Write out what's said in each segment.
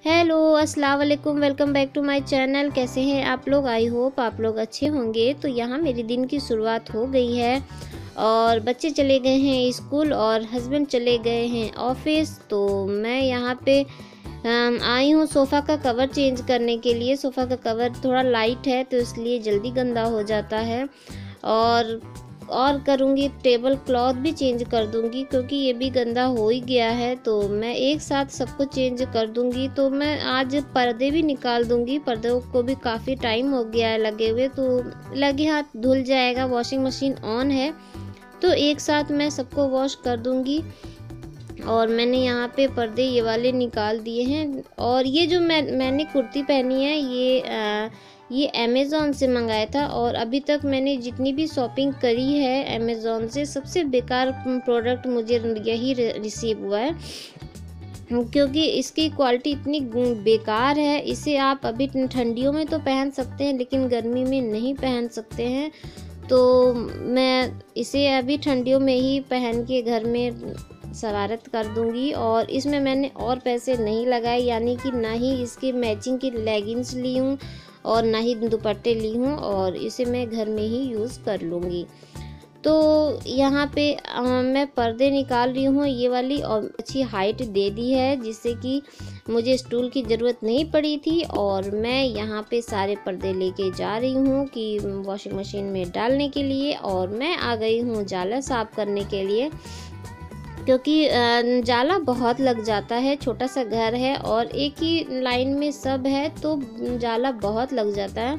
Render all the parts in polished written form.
Hello अस्सलाम वालेकुम, welcome back to my channel. कैसे हैं आप लोग? आई होप आप लोग अच्छे होंगे। तो यहाँ मेरे दिन की शुरुआत हो गई है और बच्चे चले गए हैं स्कूल और हस्बैंड चले गए हैं ऑफिस। तो मैं यहाँ पे आई हूँ सोफ़ा का कवर चेंज करने के लिए। सोफ़ा का कवर थोड़ा लाइट है तो इसलिए जल्दी गंदा हो जाता है और करूँगी। टेबल क्लॉथ भी चेंज कर दूँगी क्योंकि ये भी गंदा हो ही गया है। तो मैं एक साथ सबको चेंज कर दूँगी। तो मैं आज पर्दे भी निकाल दूँगी। पर्दों को भी काफ़ी टाइम हो गया है लगे हुए, तो लगे हाथ धुल जाएगा। वॉशिंग मशीन ऑन है तो एक साथ मैं सबको वॉश कर दूँगी। और मैंने यहाँ पे पर्दे ये वाले निकाल दिए हैं। और ये जो मैंने कुर्ती पहनी है ये अमेज़ॉन से मंगाया था। और अभी तक मैंने जितनी भी शॉपिंग करी है अमेज़ॉन से, सबसे बेकार प्रोडक्ट मुझे यही रिसीव हुआ है क्योंकि इसकी क्वालिटी इतनी बेकार है। इसे आप अभी ठंडियों में तो पहन सकते हैं लेकिन गर्मी में नहीं पहन सकते हैं। तो मैं इसे अभी ठंडियों में ही पहन के घर में शरारत कर दूंगी। और इसमें मैंने और पैसे नहीं लगाए, यानी कि ना ही इसकी मैचिंग की लेगिंग्स ली हूँ और ना ही दुपट्टे ली हूँ, और इसे मैं घर में ही यूज़ कर लूँगी। तो यहाँ पे मैं पर्दे निकाल रही हूँ ये वाली, और अच्छी हाइट दे दी है जिससे कि मुझे स्टूल की ज़रूरत नहीं पड़ी थी। और मैं यहाँ पे सारे पर्दे लेके जा रही हूँ कि वॉशिंग मशीन में डालने के लिए। और मैं आ गई हूँ जाला साफ़ करने के लिए क्योंकि जाला बहुत लग जाता है। छोटा सा घर है और एक ही लाइन में सब है तो जाला बहुत लग जाता है।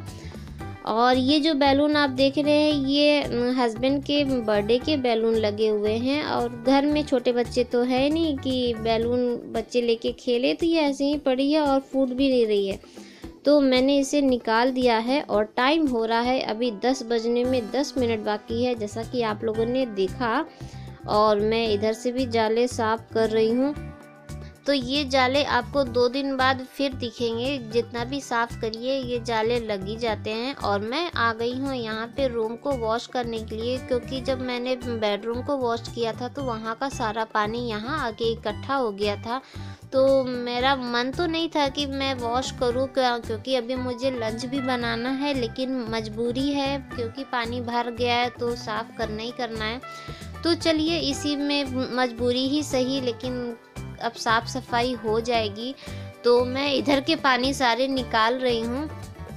और ये जो बैलून आप देख रहे हैं ये हस्बैंड के बर्थडे के बैलून लगे हुए हैं। और घर में छोटे बच्चे तो है नहीं कि बैलून बच्चे लेके खेले, तो ये ऐसे ही पड़ी है और फूट भी नहीं रही है। तो मैंने इसे निकाल दिया है और टाइम हो रहा है अभी 10 बजने में 10 मिनट बाकी है, जैसा कि आप लोगों ने देखा। और मैं इधर से भी जाले साफ कर रही हूँ। तो ये जाले आपको 2 दिन बाद फिर दिखेंगे। जितना भी साफ़ करिए ये जाले लग ही जाते हैं। और मैं आ गई हूँ यहाँ पे रूम को वॉश करने के लिए, क्योंकि जब मैंने बेडरूम को वॉश किया था तो वहाँ का सारा पानी यहाँ आके इकट्ठा हो गया था। तो मेरा मन तो नहीं था कि मैं वॉश करूँ क्योंकि अभी मुझे लंच भी बनाना है, लेकिन मजबूरी है क्योंकि पानी भर गया है तो साफ़ करना ही करना है। तो चलिए इसी में मजबूरी ही सही, लेकिन अब साफ़ सफाई हो जाएगी। तो मैं इधर के पानी सारे निकाल रही हूँ।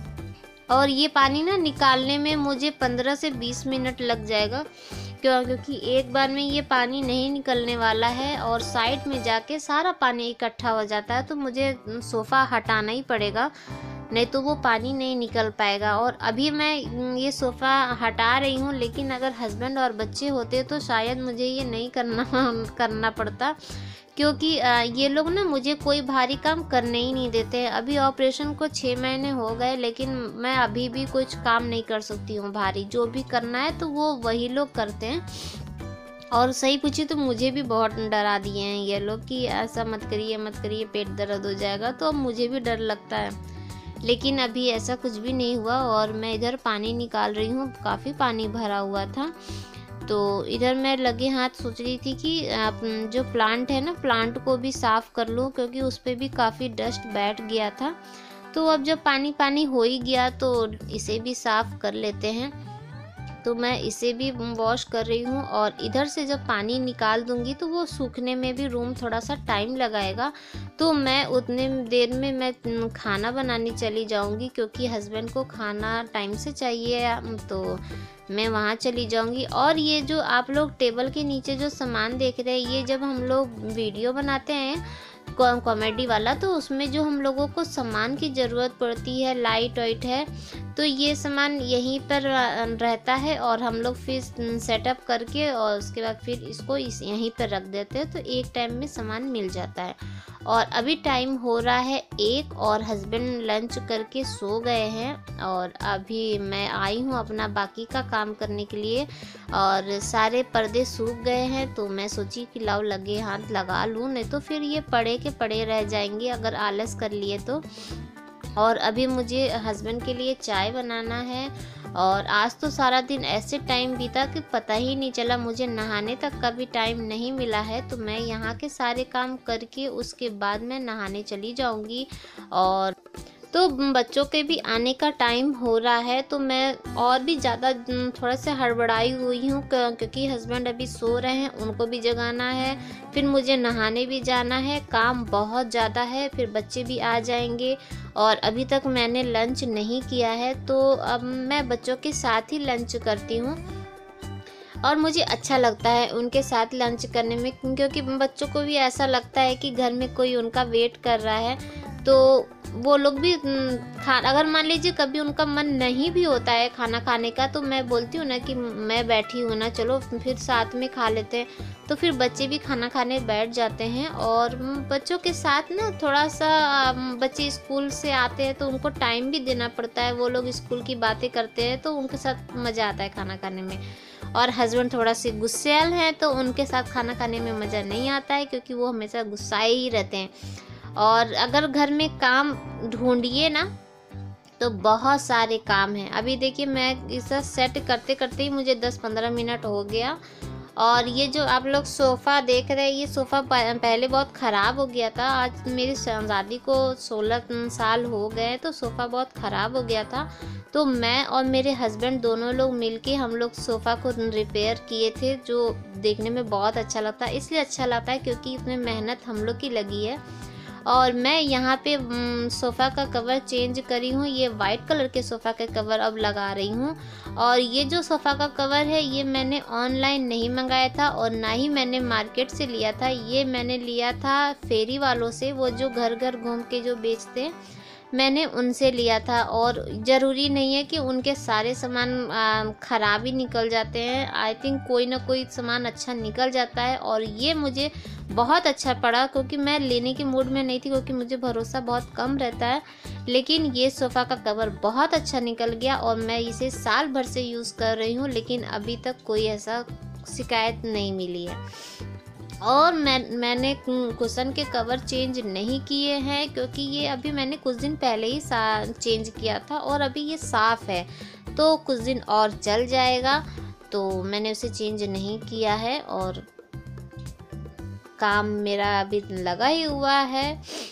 और ये पानी ना निकालने में मुझे 15 से 20 मिनट लग जाएगा क्योंकि एक बार में ये पानी नहीं निकलने वाला है और साइड में जाके सारा पानी इकट्ठा हो जाता है। तो मुझे सोफ़ा हटाना ही पड़ेगा, नहीं तो वो पानी नहीं निकल पाएगा। और अभी मैं ये सोफ़ा हटा रही हूँ, लेकिन अगर हस्बैंड और बच्चे होते तो शायद मुझे ये नहीं करना पड़ता, क्योंकि ये लोग ना मुझे कोई भारी काम करने ही नहीं देते हैं। अभी ऑपरेशन को 6 महीने हो गए, लेकिन मैं अभी भी कुछ काम नहीं कर सकती हूँ भारी। जो भी करना है तो वो वही लोग करते हैं। और सही पूछी तो मुझे भी बहुत डरा दिए हैं ये लोग कि ऐसा मत करिए पेट दर्द हो जाएगा। तो अब मुझे भी डर लगता है, लेकिन अभी ऐसा कुछ भी नहीं हुआ। और मैं इधर पानी निकाल रही हूँ, काफ़ी पानी भरा हुआ था। तो इधर मैं लगे हाथ सोच रही थी कि जो प्लांट है ना, प्लांट को भी साफ़ कर लूँ क्योंकि उस पर भी काफ़ी डस्ट बैठ गया था। तो अब जब पानी हो ही गया तो इसे भी साफ़ कर लेते हैं। तो मैं इसे भी वॉश कर रही हूँ। और इधर से जब पानी निकाल दूंगी तो वो सूखने में भी रूम थोड़ा सा टाइम लगाएगा। तो मैं उतने देर में मैं खाना बनाने चली जाऊंगी क्योंकि हस्बैंड को खाना टाइम से चाहिए, तो मैं वहाँ चली जाऊंगी। और ये जो आप लोग टेबल के नीचे जो सामान देख रहे हैं, ये जब हम लोग वीडियो बनाते हैं कॉमेडी वाला, तो उसमें जो हम लोगों को सामान की ज़रूरत पड़ती है, लाइट वाइट है, तो ये सामान यहीं पर रहता है। और हम लोग फिर सेटअप करके और उसके बाद फिर इसको यहीं पर रख देते हैं, तो एक टाइम में सामान मिल जाता है। और अभी टाइम हो रहा है 1 और हस्बैंड लंच करके सो गए हैं। और अभी मैं आई हूँ अपना बाकी का काम करने के लिए। और सारे पर्दे सूख गए हैं तो मैं सोची कि लाओ लगे हाथ लगा लूँ, नहीं तो फिर ये पड़े के पड़े रह जाएंगे अगर आलस कर लिए तो। और अभी मुझे हस्बैंड के लिए चाय बनाना है और आज तो सारा दिन ऐसे टाइम बीता कि पता ही नहीं चला, मुझे नहाने तक का भी टाइम नहीं मिला है। तो मैं यहाँ के सारे काम करके उसके बाद मैं नहाने चली जाऊँगी। और तो बच्चों के भी आने का टाइम हो रहा है, तो मैं और भी ज़्यादा थोड़ा सा हड़बड़ाई हुई हूँ क्योंकि हस्बैंड अभी सो रहे हैं, उनको भी जगाना है, फिर मुझे नहाने भी जाना है, काम बहुत ज़्यादा है, फिर बच्चे भी आ जाएंगे। और अभी तक मैंने लंच नहीं किया है, तो अब मैं बच्चों के साथ ही लंच करती हूँ और मुझे अच्छा लगता है उनके साथ लंच करने में, क्योंकि बच्चों को भी ऐसा लगता है कि घर में कोई उनका वेट कर रहा है। तो वो लोग भी अगर मान लीजिए कभी उनका मन नहीं भी होता है खाना खाने का, तो मैं बोलती हूँ ना कि मैं बैठी हूँ ना, चलो फिर साथ में खा लेते हैं। तो फिर बच्चे भी खाना खाने बैठ जाते हैं। और बच्चों के साथ ना थोड़ा सा बच्चे स्कूल से आते हैं तो उनको टाइम भी देना पड़ता है, वो लोग स्कूल की बातें करते हैं तो उनके साथ मज़ा आता है खाना खाने में। और हस्बैंड थोड़ा से गुस्सैल हैं, तो उनके साथ खाना खाने में मज़ा नहीं आता है, क्योंकि वो हमेशा गुस्साए ही रहते हैं। और अगर घर में काम ढूंढिए ना तो बहुत सारे काम हैं। अभी देखिए मैं इसे सेट करते करते ही मुझे 10-15 मिनट हो गया। और ये जो आप लोग सोफ़ा देख रहे हैं, ये सोफ़ा पहले बहुत ख़राब हो गया था। आज मेरी शादी को 16 साल हो गए, तो सोफ़ा बहुत ख़राब हो गया था। तो मैं और मेरे हस्बैंड दोनों लोग मिलके हम लोग सोफ़ा को रिपेयर किए थे, जो देखने में बहुत अच्छा लगता है। इसलिए अच्छा लगता है क्योंकि इसमें मेहनत हम लोग की लगी है। और मैं यहाँ पे सोफ़ा का कवर चेंज करी हूँ, ये वाइट कलर के सोफ़ा के कवर अब लगा रही हूँ। और ये जो सोफ़ा का कवर है, ये मैंने ऑनलाइन नहीं मंगाया था और ना ही मैंने मार्केट से लिया था। ये मैंने लिया था फेरी वालों से, वो जो घर घर घूम के जो बेचते हैं, मैंने उनसे लिया था। और ज़रूरी नहीं है कि उनके सारे सामान ख़राब ही निकल जाते हैं, आई थिंक कोई ना कोई सामान अच्छा निकल जाता है। और ये मुझे बहुत अच्छा पड़ा, क्योंकि मैं लेने के मूड में नहीं थी, क्योंकि मुझे भरोसा बहुत कम रहता है। लेकिन ये सोफ़ा का कवर बहुत अच्छा निकल गया और मैं इसे साल भर से यूज़ कर रही हूँ, लेकिन अभी तक कोई ऐसा शिकायत नहीं मिली है। और मैंने कुशन के कवर चेंज नहीं किए हैं, क्योंकि ये अभी मैंने कुछ दिन पहले ही चेंज किया था और अभी ये साफ़ है, तो कुछ दिन और चल जाएगा। तो मैंने उसे चेंज नहीं किया है और काम मेरा अभी लगा ही हुआ है।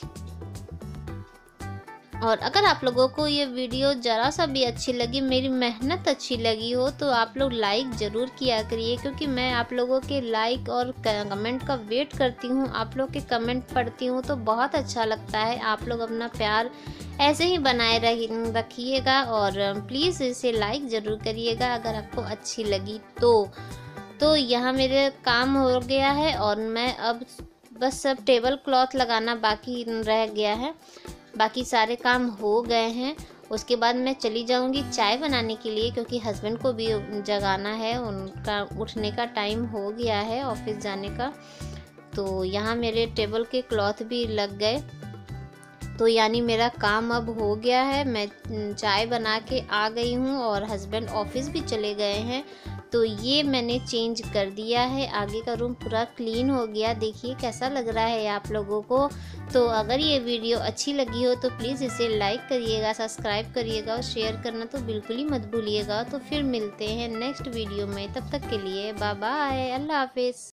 और अगर आप लोगों को ये वीडियो ज़रा सा भी अच्छी लगी, मेरी मेहनत अच्छी लगी हो, तो आप लोग लाइक ज़रूर किया करिए, क्योंकि मैं आप लोगों के लाइक और कमेंट का वेट करती हूँ। आप लोग के कमेंट पढ़ती हूँ तो बहुत अच्छा लगता है। आप लोग अपना प्यार ऐसे ही बनाए रखिएगा और प्लीज़ इसे लाइक ज़रूर करिएगा अगर आपको अच्छी लगी तो यहाँ मेरे काम हो गया है और मैं अब बस सब टेबल क्लॉथ लगाना बाकी रह गया है, बाकी सारे काम हो गए हैं। उसके बाद मैं चली जाऊंगी चाय बनाने के लिए, क्योंकि हस्बैंड को भी जगाना है, उनका उठने का टाइम हो गया है ऑफिस जाने का। तो यहाँ मेरे टेबल के क्लॉथ भी लग गए, तो यानी मेरा काम अब हो गया है। मैं चाय बना के आ गई हूँ और हस्बैंड ऑफिस भी चले गए हैं। तो ये मैंने चेंज कर दिया है, आगे का रूम पूरा क्लीन हो गया। देखिए कैसा लग रहा है आप लोगों को। तो अगर ये वीडियो अच्छी लगी हो तो प्लीज़ इसे लाइक करिएगा, सब्सक्राइब करिएगा और शेयर करना तो बिल्कुल ही मत भूलिएगा। तो फिर मिलते हैं नेक्स्ट वीडियो में, तब तक के लिए बाय बाय, अल्लाह हाफिज़।